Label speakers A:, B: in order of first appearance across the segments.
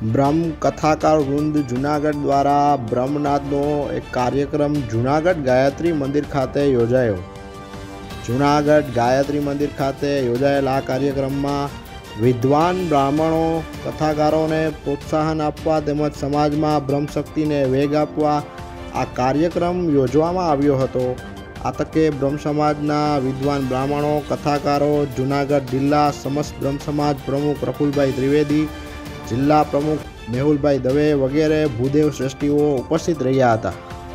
A: ब्रह्म कथाकार वृंद जूनागढ़ द्वारा ब्रह्मनाथनो एक कार्यक्रम जूनागढ़ गायत्री मंदिर खाते योजायो। जूनागढ़ गायत्री मंदिर खाते योजायेला आ कार्यक्रम में विद्वान ब्राह्मणों कथाकारों ने प्रोत्साहन आपवा तेमज समाज में ब्रह्मशक्ति ने वेग आपवा आ कार्यक्रम योजवामां आव्यो हतो। आ तके ब्रह्म समाजना विद्वान ब्राह्मणों कथाकारों जूनागढ़ जिला समस्त ब्रह्म समाज प्रमुख प्रफुल्लभाई त्रिवेदी, जिला प्रमुख मेहुलभाई दवे वगैरह भूदेव श्रेष्ठीओ उपस्थित रह्या हता।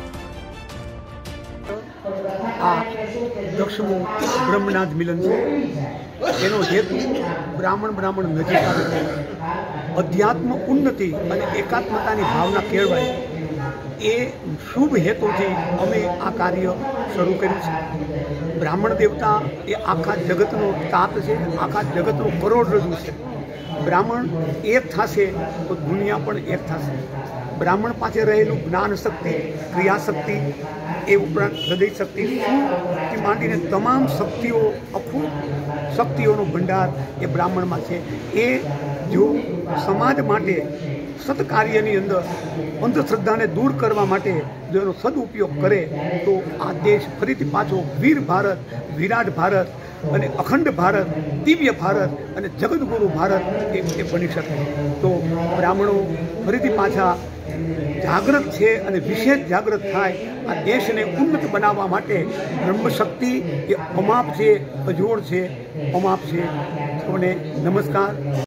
B: दक्षमो ब्रह्मनाथ मिलन एनो हेतु ब्राह्मण नजीक आवे, अध्यात्म उन्नति अने एकात्मतानी भावना केळवाय ए शुभ हेतुथी अमे आ कार्य शरू कर्युं छे। ब्राह्मण देवता ए आखा जगतनो ताप छे, आखा जगतनो करोड़रज्जु छे। ब्राह्मण एक थशे तो दुनिया पण एक थशे। ब्राह्मण पासे रहेલું જ્ઞાન શક્તિ, ક્રિયા શક્તિ, એ ઉપરાંત હૃદય શક્તિ થી માંડીને તમામ શક્તિઓ, અખૂટ શક્તિઓનો ભંડાર એ બ્રાહ્મણમાં છે। એ જો સમાજ માટે સત્કાર્યની અંદર અંધશ્રદ્ધાને દૂર કરવા માટે જો એનો સદુપયોગ કરે તો આ દેશ ફરીથી પાછો વીર ભારત, વિરાટ ભારત અને અખંડ ભારત, દિવ્ય ભારત અને જગતગુરુ ભારત એ બની શકે। તો બ્રાહ્મણો ફરીથી પાછા જાગૃત છે અને વિશેષ જાગૃત થાય। આ દેશને ઉન્નત બનાવવા માટે બ્રહ્મશક્તિ એ અમાપ છે, અજોડ છે, અમાપ છે। સૌને નમસ્કાર।